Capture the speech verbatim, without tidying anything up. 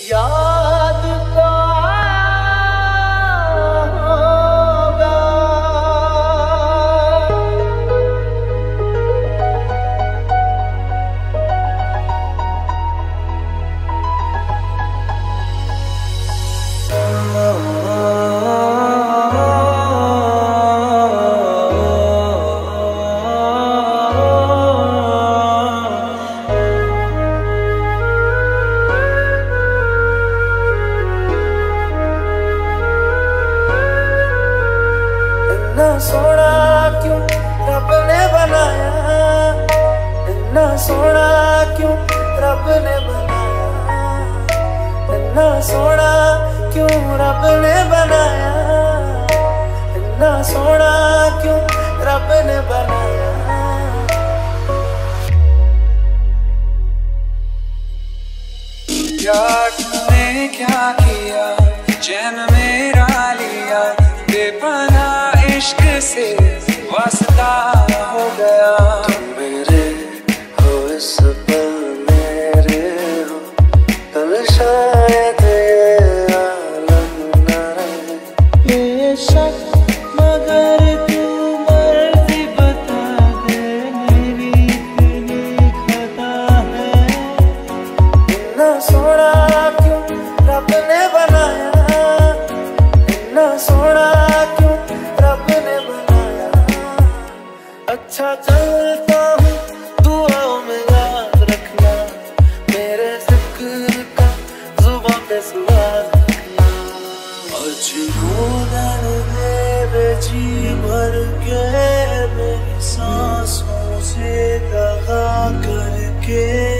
याद तो होगा इतना सोना क्यों रब ने बनाया, इतना सोना क्यों रब ने बनाया, इतना सोना क्यों रब ने बनाया, इतना सोना क्यों रब ने बनाया। यार तूने क्या किया, चैन मेरा लिया, बेपनाह इश्क से वास्ता हो गया। तुम मेरे हो इस पल मेरे हो, कल शायद ये आलम न रहे। बेशक मगर तू मर्जी बता दे, मेरी इतनी खता है। इतना सोना क्यों रब ने बनाया, इतना सोना क्यों रब ने बनाया। अच्छा चलता हूँ दुआओं में याद रखना, मेरे जिक्र का जुबान पे सुहाग रखना। आज गोदन दे जी भर के, मेरी सांसों से दगा करके